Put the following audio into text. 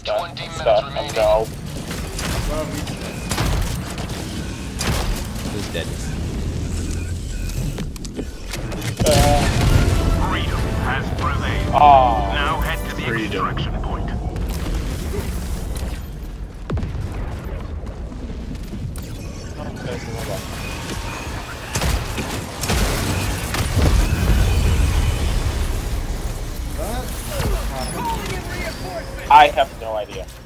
20 minutes remaining. No. Who's dead? Freedom has prevailed. Oh, Now head to the extraction point. I have no idea.